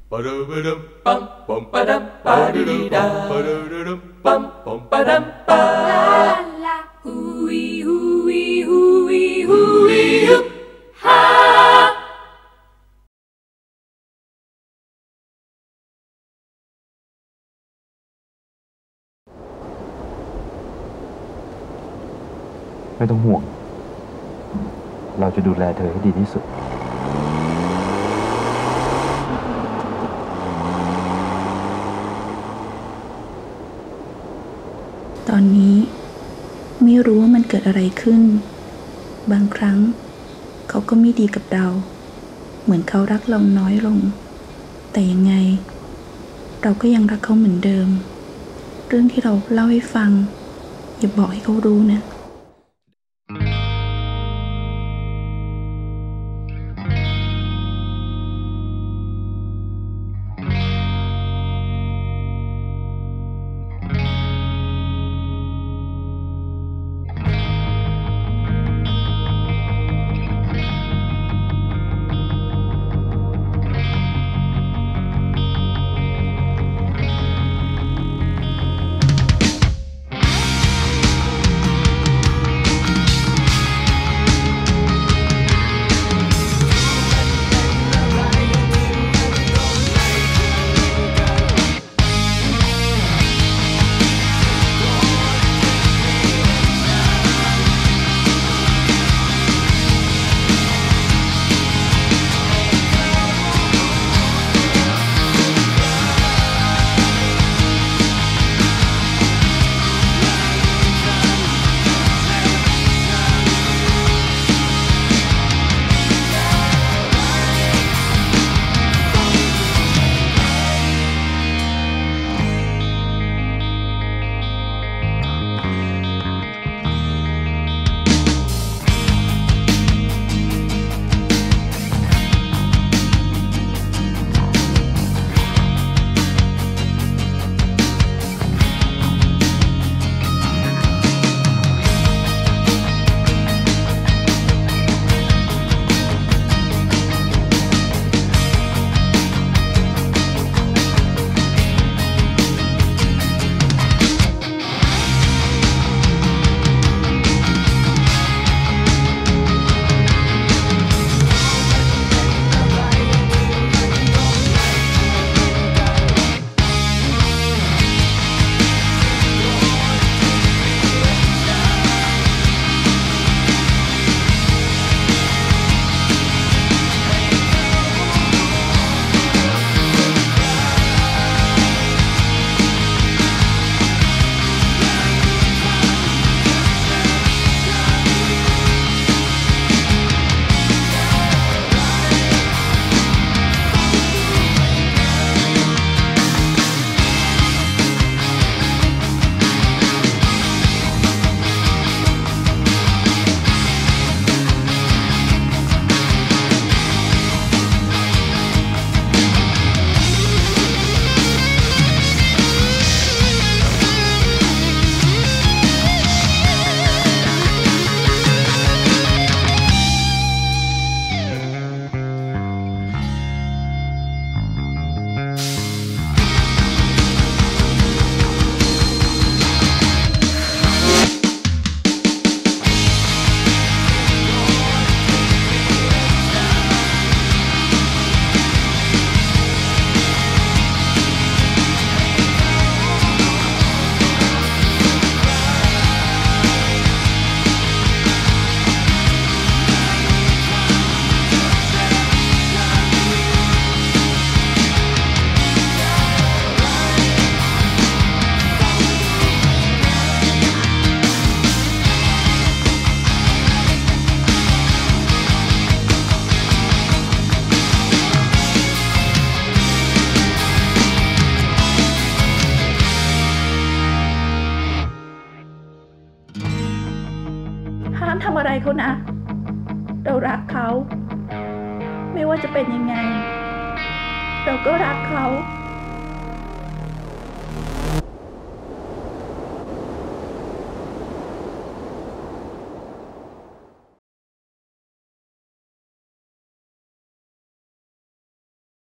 ไม่ต้องห่วงเราจะดูแลเธอให้ดีที่สุดตอนนี้ไม่รู้ว่ามันเกิดอะไรขึ้นบางครั้งเขาก็ไม่ดีกับเราเหมือนเขารักเราน้อยลงแต่ยังไงเราก็ยังรักเขาเหมือนเดิมเรื่องที่เราเล่าให้ฟังอย่าบอกให้เขารู้นะห้ามทำอะไรเขานะเรารักเขาไม่ว่าจะเป็นยังไงเราก็รักเขา